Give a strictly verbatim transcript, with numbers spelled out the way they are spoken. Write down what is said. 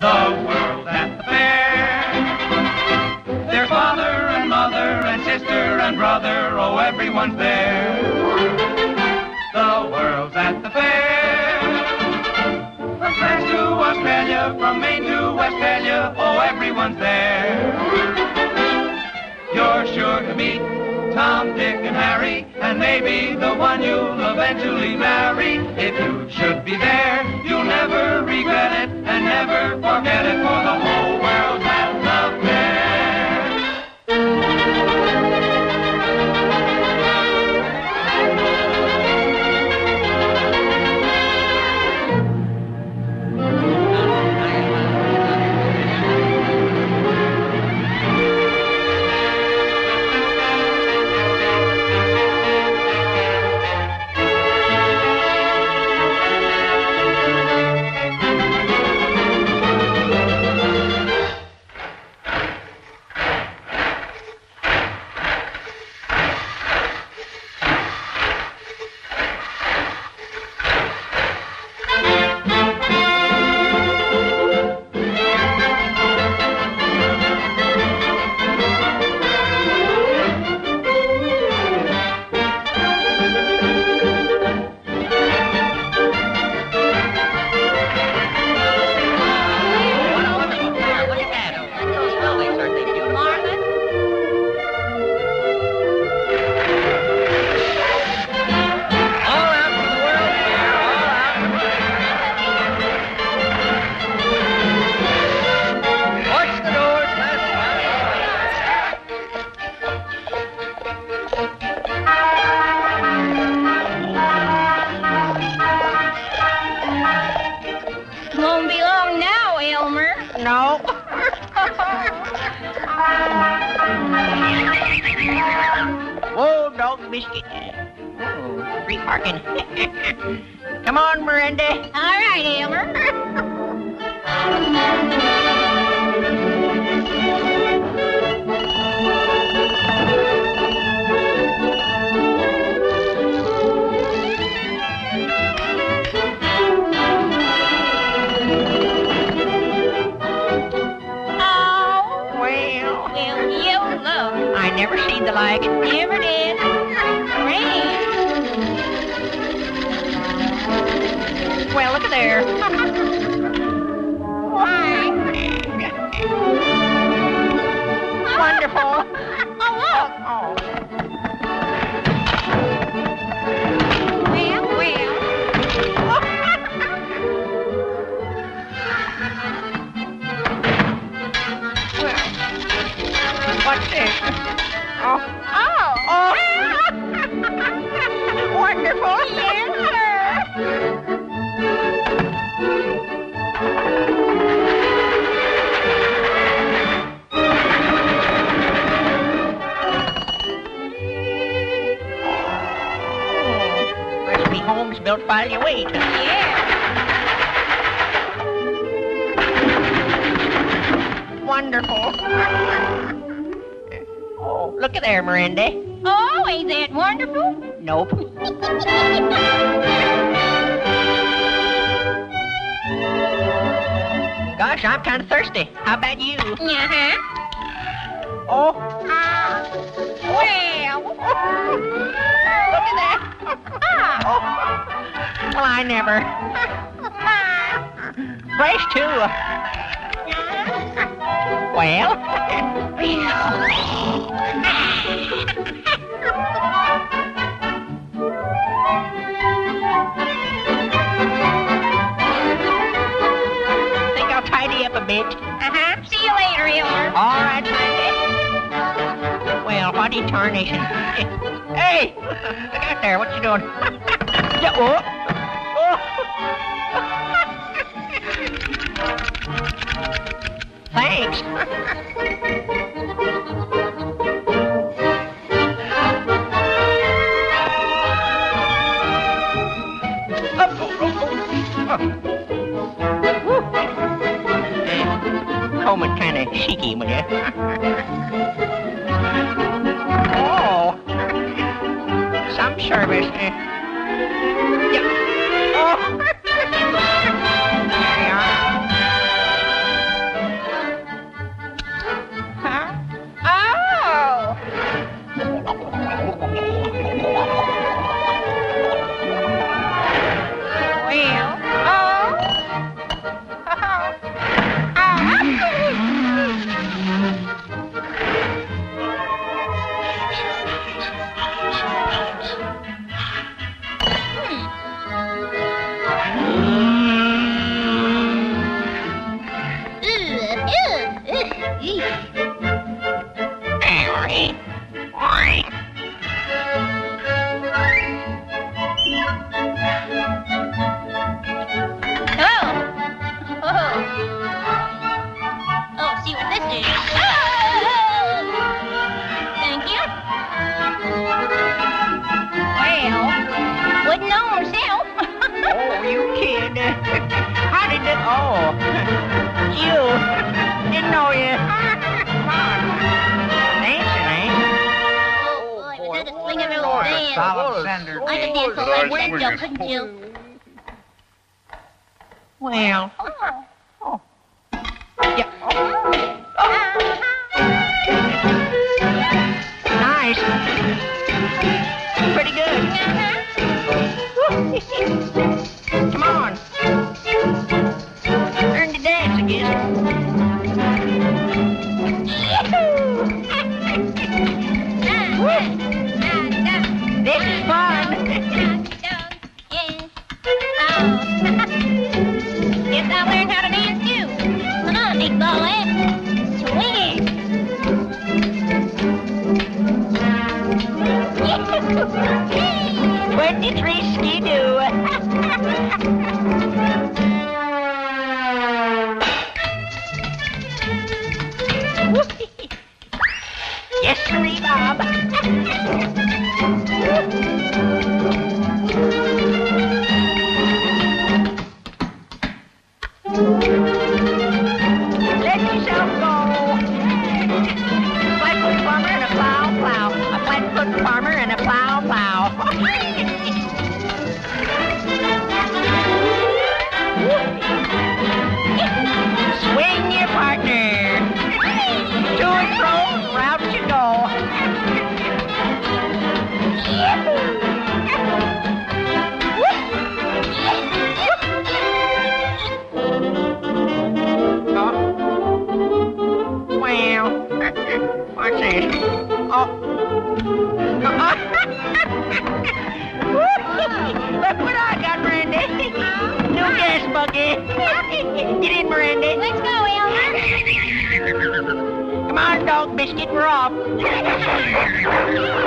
The world's at the fair. There's father and mother and sister and brother, oh, everyone's there. The world's at the fair. From France to Australia, from Maine to Westphalia, oh, everyone's there. You're sure to meet Tom, Dick, and Harry, and maybe the one you'll eventually marry. If you should be there, you'll never regret it, and never forget it, for the whole world's at the fair. No. Whoa, dog biscuit. Oh, free parking. Come on, Miranda. All right, Elmer. I never seen the like. Never did. Great. Well, look at there. Why? Wonderful. Oh, look. Oh. Well, well. What's this? Oh. Oh. Oh. Wonderful. Yes, sir. Must be homes built while you wait. Yeah. Wonderful. Oh, look at there, Miranda. Oh, ain't that wonderful? Nope. Gosh, I'm kind of thirsty. How about you? Uh-huh. Oh. Uh, well. Look at that. Ah. Oh. Well, I never. Fresh, too. Well. Think I'll tidy up a bit. Uh-huh. See you later, Elmer. All right, Randy. Well, what are you tarnishing? Hey! Look out there. What you doing? Yeah, oh. Oh. Thanks. Comb it kind of cheeky, will you? Oh, some service. Uh, yep. Oh, there you are. Oh. You. Didn't know you. Come on. Dancing, eh? Oh, boy, was that a swinging old dance? Solid sender. I could dance all like that, Joe, couldn't you? Well. Oh. Oh. Yeah. Nice. Pretty good. Come on. Learn to dance, I guess. This is fun. Guess I'll learn how to dance too. Come on, big ball head. Swing it. Twenty-three skidoo. Yes, sirree, Bob. Let yourself go. Flatfoot farmer and a plow, plow. A flatfoot farmer and a plow, plow. Swing your partner. To and fro, round you go. Oh. Well, what's this? Oh. Look what I got, Randy. New gas bucket. Get in, Randy. Let's go, Elmer. Come on, dog biscuit, we're off.